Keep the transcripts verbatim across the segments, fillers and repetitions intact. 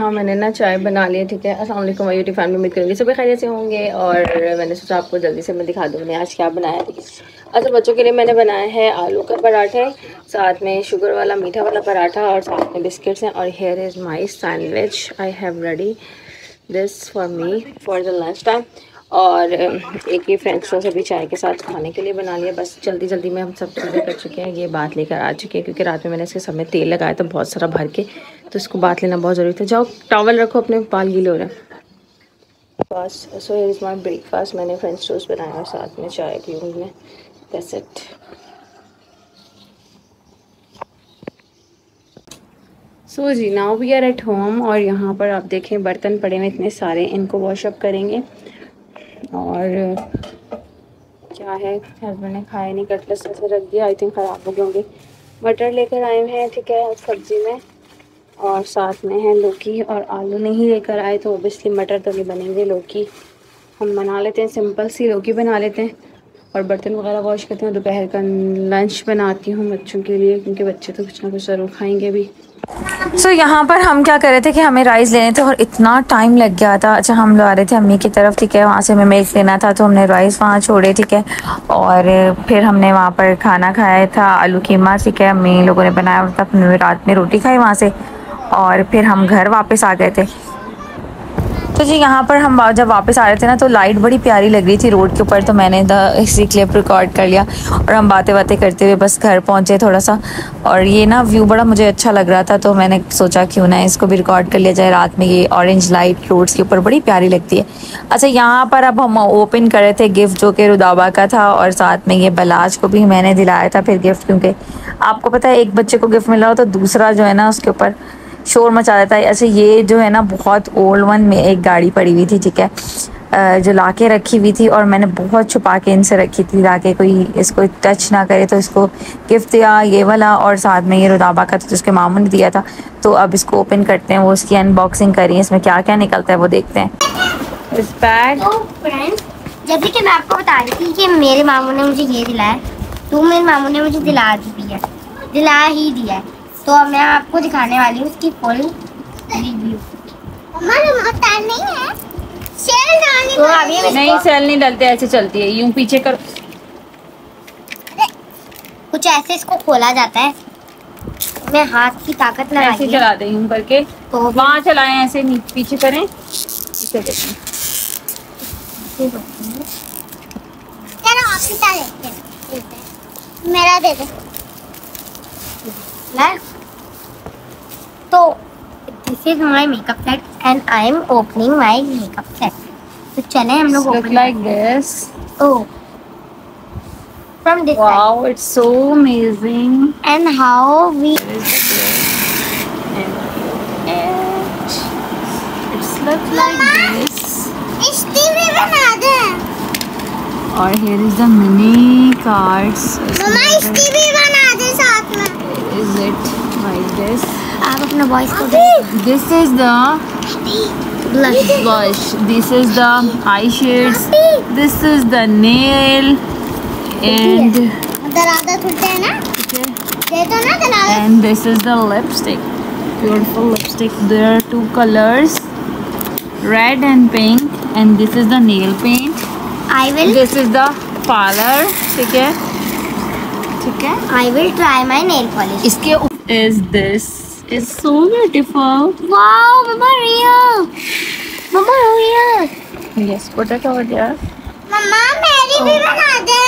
यहाँ मैंने ना चाय बना ली है, ठीक है। अस्सलाम वालेकुम माय यूट्यूब फैमिली, उम्मीद करूँगी सभी खैरियत से होंगे। और मैंने सोचा आपको जल्दी से मैं दिखा दूँ मैंने आज क्या बनाया है। अच्छा, बच्चों के लिए मैंने बनाया है आलू का पराठा, साथ में शुगर वाला मीठा वाला पराठा और साथ में बिस्किट्स हैं। और here is my sandwich, I have ready this for me for the lunch time. और एक ही फ्रेंच फ्राइज अभी चाय के साथ खाने के लिए बना लिया। बस जल्दी जल्दी में हम सब चीज़ें कर चुके हैं। ये बात लेकर आ चुके हैं क्योंकि रात में मैंने इसके सब में तेल लगाया था बहुत सारा भर के, तो इसको बात लेना बहुत ज़रूरी था। जाओ टॉवल रखो, अपने बाल गीले हो रहे हैं। बस so here is my breakfast. मैंने फ्रेंच टोस्ट बनाया और साथ में चाय पीऊँगी मैं। That's it. सो जी now we are at home. और यहाँ पर आप देखें बर्तन पड़े हुए इतने सारे, इनको वॉशअप करेंगे। और क्या है, हस्बैंड ने खाया नहीं, कटलेट्स ऐसे रख दिया, आई थिंक ख़राब हो गए होंगे। मटर लेकर आए हैं, ठीक है, सब्ज़ी में। और साथ में है लौकी और आलू नहीं लेकर आए तो ओबियसली मटर तो नहीं बनेंगे, लौकी हम बना लेते हैं, सिंपल सी लौकी बना लेते हैं। और बर्तन वगैरह वॉश करते हैं। दोपहर का लंच बनाती हूँ बच्चों के लिए क्योंकि बच्चे तो कुछ ना कुछ ज़रूर खाएंगे भी। सो so, यहाँ पर हम क्या कर रहे थे कि हमें राइस लेने थे और इतना टाइम लग गया था। अच्छा, हम लोग आ रहे थे अम्मी की तरफ, ठीक है, वहाँ से हमें मिल्क लेना था तो हमने राइस वहाँ छोड़े, ठीक है। और फिर हमने वहाँ पर खाना खाया था आलू कीमा, ठीक है, अम्मी लोगों ने बनाया था। हमने रात में रोटी खाई वहाँ से और फिर हम घर वापस आ गए थे। तो जी यहाँ पर हम जब वापस आ रहे थे ना तो लाइट बड़ी प्यारी लग रही थी रोड के ऊपर, तो मैंने इसी क्लिप रिकॉर्ड कर लिया और हम बातें बातें करते हुए बस घर पहुँचे थोड़ा सा। और ये ना व्यू बड़ा मुझे अच्छा लग रहा था तो मैंने सोचा क्यों ना इसको भी रिकॉर्ड कर लिया जाए। रात में ये ऑरेंज लाइट रोड्स के ऊपर बड़ी प्यारी लगती है। अच्छा, यहाँ पर अब हम ओपन कर रहे थे गिफ्ट जो कि रुदाबा का था और साथ में ये बलाज को भी मैंने दिलाया था फिर गिफ्ट, क्योंकि आपको पता है एक बच्चे को गिफ्ट मिला हो तो दूसरा जो है ना उसके ऊपर शोर मचा देता है। ऐसे ये जो है ना बहुत ओल्ड वन में एक गाड़ी पड़ी हुई थी, ठीक है, जो ला के रखी हुई थी और मैंने बहुत छुपा के इनसे रखी थी ताकि कोई इसको टच ना करे, तो इसको गिफ्ट दिया ये वाला। और साथ में ये रुदाबा का था जिसके मामू ने दिया था। तो अब इसको ओपन करते हैं, वो उसकी अनबॉक्सिंग करिए, इसमें क्या क्या निकलता है वो देखते हैं। इस बैग तो फ्रेंड्स, जब भी कि मैं आपको बता रही थी कि मेरे मामू ने मुझे ये दिलाया, तो मेरे मामू ने मुझे दिला दी है, दिला ही दिया है। तो अब मैं आपको दिखाने वाली हूँ उसकी फुल रिव्यू। नहीं है सेल डालने तो अभी नहीं, सेल नहीं डालते, ऐसे चलती है, यूं पीछे कर, कुछ ऐसे इसको खोला जाता है। मैं हाथ की ताकत लगा ऐसे चला दे यूं करके, तो वहाँ चलाएं, ऐसे पीछे करें, इसे देखें। मेरा दे दे। तो this is my makeup set and I am opening my makeup set. तो चले हम लोग open like this. Oh, from this wow, it's so amazing. And how we it's look like this. इस टीवी बना दे। और here is the mini cards. मम्मा इस टीवी बना दे साथ में। Is it like this? आप अपना वॉइस को This is the blush. Blush. This is the eye shades. This is the nail. And दरादा छूटते हैं ना? दे दो ना दरादा। And this is the lipstick. Beautiful lipstick. There are two colors, red and pink. And this is the nail paint. I will. This is the parlor. ठीक है? ठीक है? I will try my nail polish. इसके is this is so beautiful. Wow, Mama real. Mama real. Yes, put it over there. Mama मेरी भी बना दे.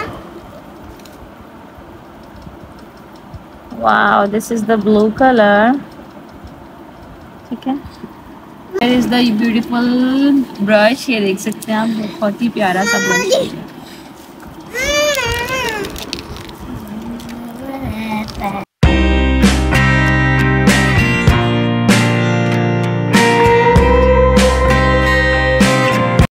Wow, this is the blue color. ठीक है? Here is the beautiful brush. ये देख सकते हैं आप, बहुत ही प्यारा सा brush है।